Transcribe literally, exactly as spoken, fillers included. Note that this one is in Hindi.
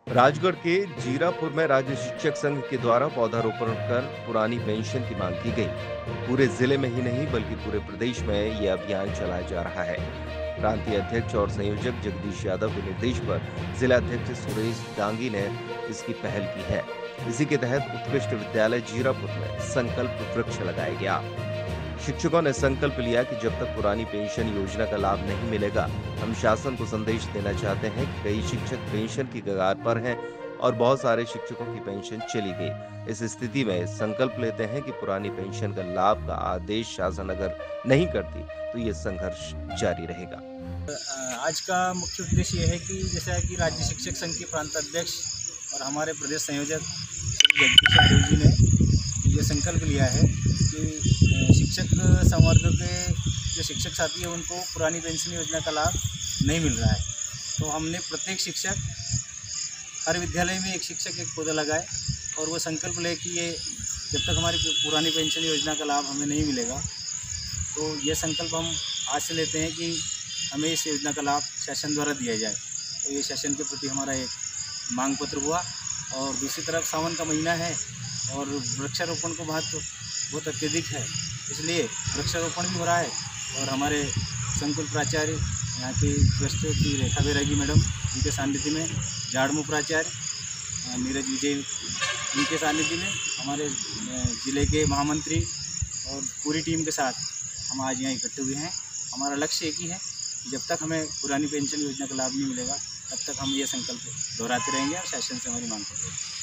राजगढ़ के जीरापुर में राज्य शिक्षक संघ के द्वारा पौधारोपण कर पुरानी पेंशन की मांग की गई। पूरे जिले में ही नहीं बल्कि पूरे प्रदेश में यह अभियान चलाया जा रहा है। प्रांतीय अध्यक्ष और संयोजक जगदीश यादव के निर्देश पर जिला अध्यक्ष सुरेश डांगी ने इसकी पहल की है। इसी के तहत उत्कृष्ट विद्यालय जीरापुर में संकल्प वृक्ष लगाया गया। शिक्षकों ने संकल्प लिया कि जब तक पुरानी पेंशन योजना का लाभ नहीं मिलेगा, हम शासन को संदेश देना चाहते हैं कि कई शिक्षक पेंशन की कगार पर हैं और बहुत सारे शिक्षकों की पेंशन चली गई। इस स्थिति में संकल्प लेते हैं कि पुरानी पेंशन का लाभ का आदेश शासन अगर नहीं करती तो ये संघर्ष जारी रहेगा। आज का मुख्य उद्देश्य यह है कि जैसा कि राज्य शिक्षक संघ के प्रांत अध्यक्ष और हमारे प्रदेश संयोजक श्री जगदीश यादव जी ने ये संकल्प लिया है कि शिक्षक संवर्ग के जो शिक्षक साथी हैं उनको पुरानी पेंशन योजना का लाभ नहीं मिल रहा है। तो हमने प्रत्येक शिक्षक, हर विद्यालय में एक शिक्षक एक पौधा लगाए और वो संकल्प ले कि ये जब तक हमारी पुरानी पेंशन योजना का लाभ हमें नहीं मिलेगा, तो ये संकल्प हम आज से लेते हैं कि हमें इस योजना का लाभ शासन द्वारा दिया जाए। तो ये शासन के प्रति हमारा एक मांग पत्र हुआ। और दूसरी तरफ सावन का महीना है और वृक्षारोपण को महत्व बहुत अत्यधिक है, इसलिए वृक्षारोपण भी हो रहा है। और हमारे संकुल प्राचार्य यहाँ की ट्रस्ट की रेखा बैरागी मैडम, उनके सानिध्य में झाड़मू प्राचार्य नीरज विजय, उनके सानिध्य में हमारे ज़िले के महामंत्री और पूरी टीम के साथ हम आज यहाँ इकट्ठे हुए हैं। हमारा लक्ष्य एक ही है कि जब तक हमें पुरानी पेंशन योजना का लाभ नहीं मिलेगा, तब तक हम ये संकल्प दोहराते रहेंगे और शासन से हमारी मांग करते रहेंगे।